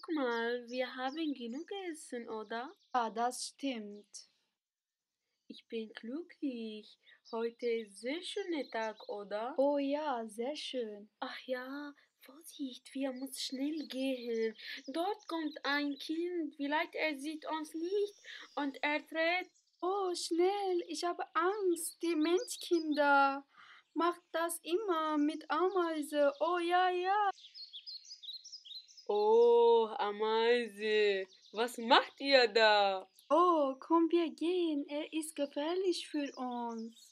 guck mal, wir haben genug gegessen, oder? Ja, das stimmt. Ich bin glücklich. Heute ist sehr schöner Tag, oder? Oh ja, sehr schön. Ach ja, Vorsicht, wir müssen schnell gehen. Dort kommt ein Kind, vielleicht er sieht uns nicht und er dreht. Oh, schnell, ich habe Angst. Die Menschkinder macht das immer mit Ameise. Oh ja, ja. Oh, Ameise, was macht ihr da? Oh, komm, wir gehen. Er ist gefährlich für uns.